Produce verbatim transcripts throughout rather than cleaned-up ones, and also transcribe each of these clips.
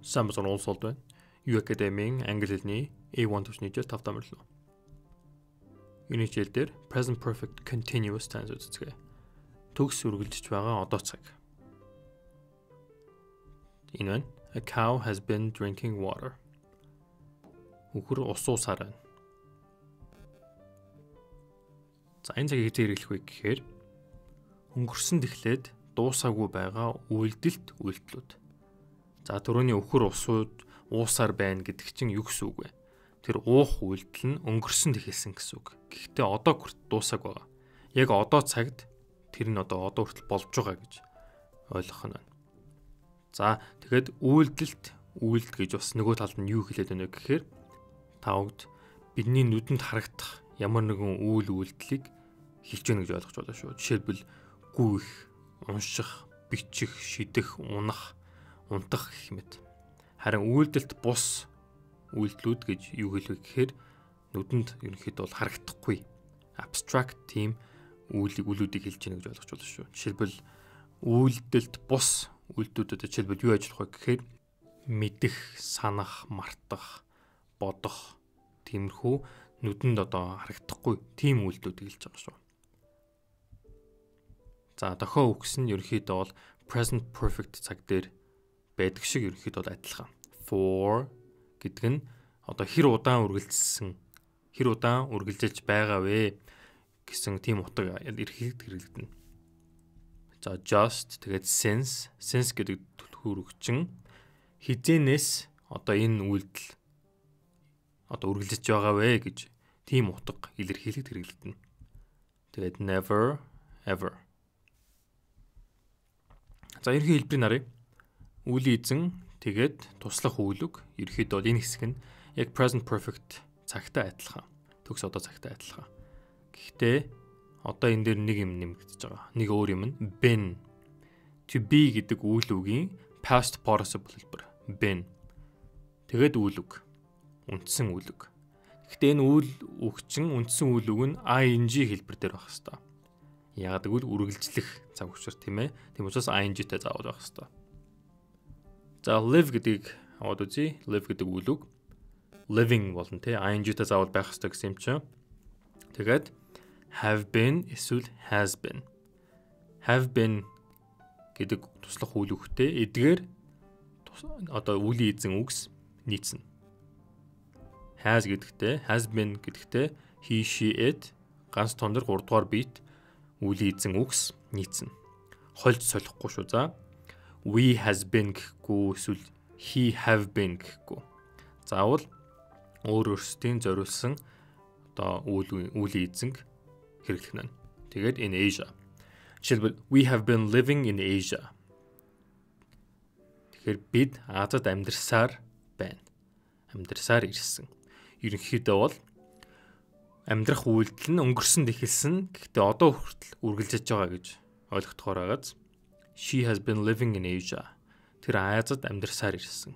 Сайн бацхан уулзалт байна. U Academy-ийн англи хэлний A one төвчний хичээл тавд амарлаа. Юуны хичээл дээр present perfect continuous tense үздэг. Төгс үргэлжиж байгаа одоо цаг. Энэ байна. A cow has been drinking water. Үхэр ус уусаар байна. За энэ цагийг хэзээ хэрэглэх вэ гэхээр өнгөрсөнд эхлээд дуусаагүй байгаа үйлдэлт үйлдэлүүд. За түрүүний үхэр усууд уусаар байна гэдэг чинь юу гэсэн үг вэ? Тэр уух үйлдэл нь өнгөрсөнд эхэлсэн гэсэн үг. Гэхдээ одоо хүрт дуусааг байгаа. Яг одоо цагт тэр нь одоо одоо хүртэл болж байгаа гэж ойлгох нь байна. За тэгэхэд үйлдэлт үйлдэл гэж бас нөгөө талд нь юу хэлээд байна вэ гэхээр тавд бидний нүдэнд харагдах ямар нэгэн үйл үйлдэлийг хэлж гэнэ гэж ойлгож байна шүү. Жишээлбэл гүйх, унших, бичих, шидэх, унах, унтах гэх мэт. Харин үйлдэлт бус үйлдэлүүд гэж юу хэлвэ гэхээр нүдэнд ерөнхийдөө бол харагдахгүй abstract team үйлийг үйлүүдийг хэлж гэнэ гэж ойлгож байна шүү. Жишээлбэл үйлдэлт бус үйлдэлүүдэд жишээлбэл юу ажиллах вэ гэхээр мэдэх, санах, мартах, бодох тиймэрхүү нүдэнд одоо харагдахгүй тийм үйлдэлүүдийг хэлж байгаа шүү. За дохио үгс нь ерөнхийдөө бол present perfect цаг дээр байдаг шиг ерөнхийдөө бол адилхан. For гэдэг нь одоо хэр удаан үргэлжилсэн, хэр удаан үргэлжилж байгаа вэ гэсэн тийм утга эрхийг хэрэглэдэг. За just тэгээд since, since гэдэг түлхүүр өгчин хизэнээс одоо энэ үйлдэл одоо үргэлжилж байгаа вэ гэж тийм утга илэрхийлэлд хэрэглэдэг. Тэгээд never ever. За ерөнхий хэлбэрийн нарыг үлийн эзэн тэгээд туслах үйлэг ерөнхийдөө энэ хэсэг нь яг present perfect цагтай адилхан. Төгс одоо цагтай адилхан. Гэхдээ одоо энэ дээр нэг юм нэмэгдэж байгаа. Нэг өөр юм нь been. To be гэдэг үйл үгийн past participle хэлбэр. Been. Тэгээд үйл үг. Үндсэн үйл үг. Гэхдээ энэ үйл үгчин үндсэн үйл үг нь ing хэлбэр дээр байх хэвээр. Яг гэвэл үргэлжлэх цаг учир тийм ээ. Тийм учраас ing-тэй заавал байх хэвээр. За live гэдгийг аваад үзье. Live гэдэг үйл үг living болно тий. ing-тэй заавал байх хэвээр гэсэн юм чинь. Тэгээд have been эсвэл has been. Have been гэдэг туслах үйл үгтэй эдгээр одоо үлийн эзэн үгс нийцнэ. Has гэдэгтэй, has been гэдэгтэй he, she, it ганц тондөр гурав дугаар бит үлийн эзэн үгс нийцнэ. Хольж солихгүй шүү. За we has been гэхгүй эсвэл he have been гэхгүй. Заавал өөр өөрсдийн зориулсан одоо үйл үлийн эзэн хэрэглэх нь. Тэгээд in Asia. Жишээлбэл we have been living in Asia. Тэгэхээр бид Азад амьдарсаар байна. Амьдарсаар ирсэн. Ерөнхийдөө бол амьдрах үйлдэл нь өнгөрсөнд эхэлсэн. Гэхдээ одоо хүртэл үргэлжлэж байгаа гэж ойлгохдохоор байгааз she has been living in Asia. Тэр Азад амьдарсаар ирсэн.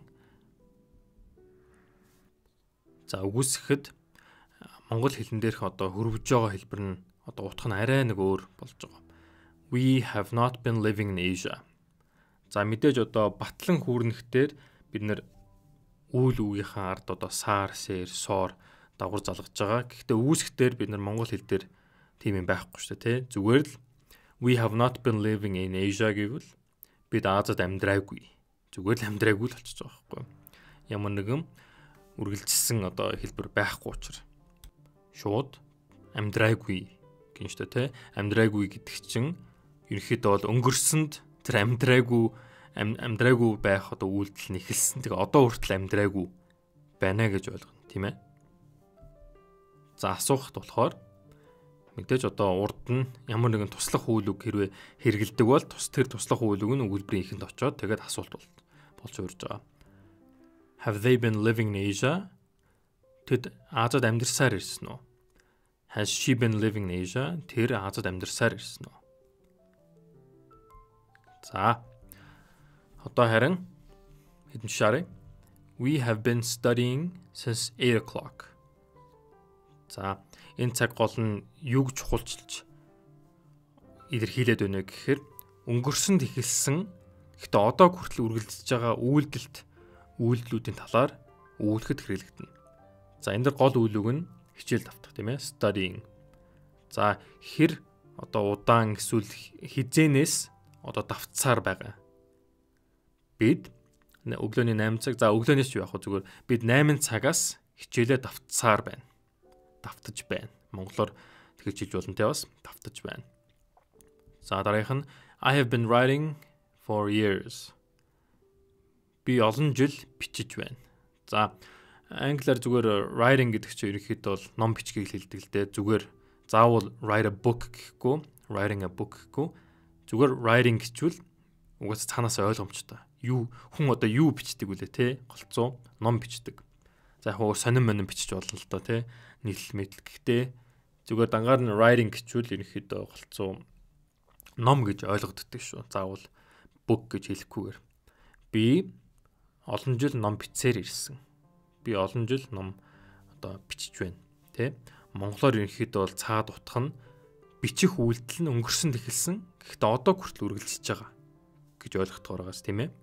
За үгүйсэхэд монгол хэлэн дээрх одоо хөрвж байгаа хэлбэр нь одоо утга нь арай нэг өөр болж байгаа. We have not been living in Asia. За мэдээж одоо батлан хүүрнэхтэр бид нэр үйл үгийнхаа ард одоо саар, сэр, соор дагвар залгаж байгаа. Гэхдээ үүсгэхээр бид нар монгол хэл дээр тийм юм байхгүй шүү дээ, тий. Зүгээр л we have not been living in Asia гэвэл бид Азад амьдраагүй. Зүгээр л амьдраагүй л болчихж байгаа байхгүй. Ямар нэгэн үргэлжилсэн одоо хэлбэр байхгүй учраас шууд амьдраагүй гин шүү дээ, тий. Амьдраагүй гэдэг чинь ерөнхийдөө бол өнгөрсөнд тэр амьдраагүй амьдраагүй байх одоо үйлдэл нь эхэлсэн. Тэгээ одоо хүртэл амьдраагүй байна гэж ойлгоно, тийм ээ. За асуухт болохоор мэдээж одоо урд нь ямар нэгэн туслах үйл үг хэрвээ хэрэгэлдэг бол тус тэр туслах үйл үг нь өгүүлбэрийн ихэнд очоод тэгээд асуулт болж урьж байгаа. Have they been living in Asia? Тэд Азад амьдарсаар ирсэн үү? Has she been living in Asia? Тэр Азад амьдарсаар ирсэн үү? За одоо харин хэдэн шаарэ? We have been studying since eight o'clock. За энэ цаг гол нь юг чухалчилж илэрхийлээд байна гэхээр өнгөрсөнд эхэлсэн гэхдээ одоо хүртэл үргэлжлэж байгаа үйлдэлт үйлдэлүүдийн талаар өгүүлэхэд хэрэглэгдэнэ. За энэ дэр гол үйл үг нь хичээл давтах тийм ээ, studying. За хэр одоо удаан эсвэл хизээнээс одоо давтсаар байгаа. Бид өглөөний найман цаг, за өглөөнөөс ч яах вэ, зүгээр бид найман цагаас хичээлээ давтсаар байна. Давтаж байна. Монголоор тэгж хэлж болно те бас давтаж байна. За дараагийнх нь I have been writing for years. Би олон жил бичиж байна. За англиар зүгээр writing гэдэг чинь ерөнхийдөө бол ном бичгийг хэлдэг л дээ. Зүгээр заавал write a book гэхгүй, writing a book гэхгүй. Зүгээр writing гэчвэл угаас цаанаас ойлгомжтой. Юу хүн одоо юу бичдэг үлээ те? Голцоо ном бичдэг. За яг хөө сонин монин бичиж болно л доо те. Нийлэл мэтэл гэхдээ зүгээр дангаар нь writing гэчвэл ерөнхийдөө голцоо ном гэж ойлгогддог шүү. Заавал book гэж хэлэхгүйгээр. Би олон жил ном бичсээр ирсэн. Би олон жил ном одоо бичиж байна. Тэ? Монголоор ерөнхийдөө бол цаад утгах нь бичих үйлдэл нь өнгөрсөн тэхэлсэн. Гэхдээ одоо хүртэл үргэлжилж байгаа гэж ойлгохдогооргоос тийм ээ.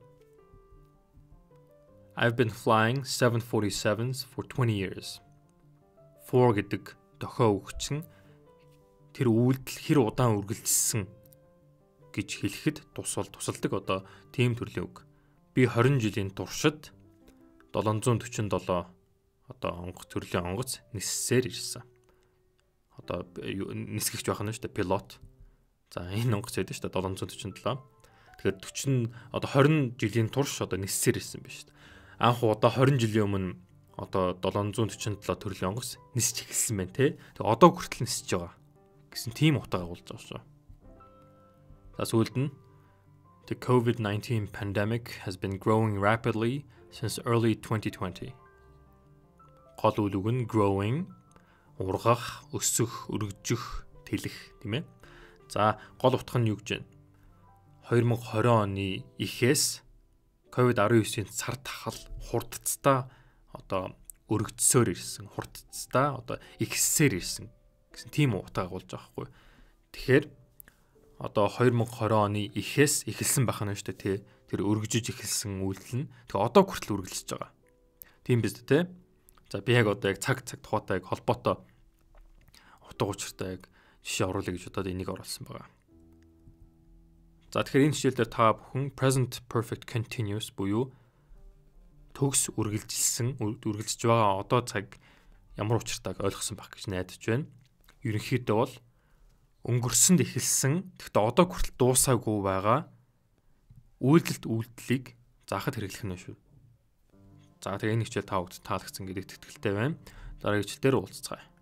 I've been flying seven forty-sevens for twenty years. four гэдэг дохио өгчин тэр үйлдэл хэр удаан үргэлжилсэн гэж хэлэхэд тусал тусалдаг одоо тийм төрлийн үг. Би twenty жилийн туршид seven forty-seven одоо онгоц төрлийн онгоц ниссээр ирсэн. Одоо нисгэгч байх нь шүү дээ, пилот. За энэ онгоц байдаг шүү дээ seven forty-seven. Тэгэхээр forty одоо twenty жилийн турш одоо ниссээр ирсэн байна шүү дээ. Анх удаа twenty жилийн өмнө одоо seven forty-seven төрлийн онгоц нисч эхэлсэн байна те. Тэгээ одоо хүртэл нисэж байгаа гэсэн тийм утга агуулж байгаа шүү. За сүүлд нь The COVID nineteen pandemic has been growing rapidly since early twenty twenty. Гол үйл үг нь growing, ургах, өсөх, өргөжих, тэлэх тийм ээ. За гол утга нь юу гэж байна? twenty twenty оны ихээс ковид nineteen цар тахал хурдцтай одоо өргөжсөөр ирсэн, хурдцтай одоо ихссээр ирсэн гэсэн тийм утга агуулж байгаа хгүй. Тэгэхээр одоо twenty twenty оны ихээс эхэлсэн байх нь шүү дээ тий. Тэр өргөжөж эхэлсэн үйлдэл нь тэгээ одоо хүртэл үргэлжилж байгаа. Тийм биз дээ тий. За би яг одоо яг цаг цаг тухайтай яг холбоотой утга учиртай яг жишээ оруулъя гэж бодоод энийг оруулсан байгаа. За тэгэхээр энэ хичээл дээр та бүхэн present perfect continuous буюу төгс үргэлжилсэн үргэлжиж байгаа одоо цаг ямар учиртайг ойлгосон байх гэж найдаж байна. Ерөнхийдөө бол өнгөрсөнд эхэлсэн гэхдээ одоо хүртэл дуусаагүй байгаа үйлдэлт үйлдэлийг заахад хэрэглэх нь шүү. За тэгээ энэ хичээл та бүхэнд таалагдсан гэдэгт итгэлтэй байна. Дараагийн хичээл дээр уулзцгаая.